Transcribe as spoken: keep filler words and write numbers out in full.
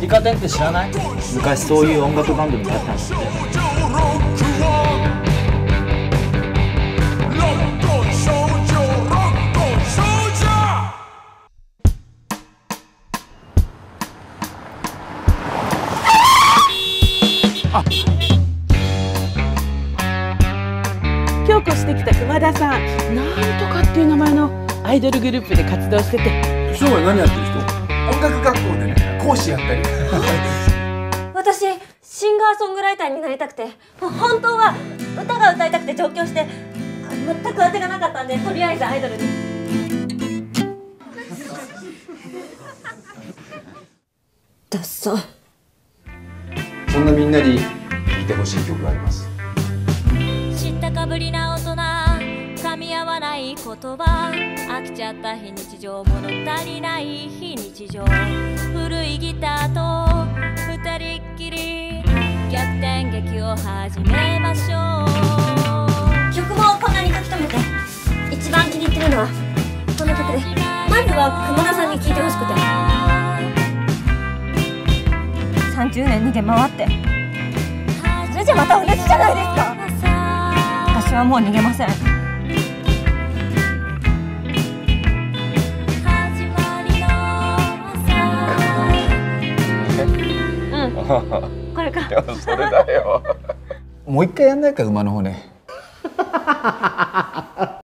イカ天って知らない？昔そういう音楽番組があったんだって。 あ、今日越してきた熊田さん、なんとかっていう名前のアイドルグループで活動してて。 生涯何やってる人？音楽学校でね、講師やったり。 私シンガーソングライターになりたくて、本当は歌が歌いたくて上京して、全く当てがなかったんで、とりあえずアイドルに。ダッサ。 そんなみんなに聴いてほしい曲があります。 知ったかぶりな大人、噛み合わない言葉、飽きちゃった非日常、物足りない非日常、古いギターと二人っきり逆転劇を始めましょう。 曲もこんなに書き留めて、一番気に入ってるのはこの曲で、まずは熊田さんに聴いてほしくて。さんじゅうねん逃げ回って、それじゃまた同じじゃないですか。私はもう逃げません。これか。 いや、それだよ。もう一回やんないか、馬の骨。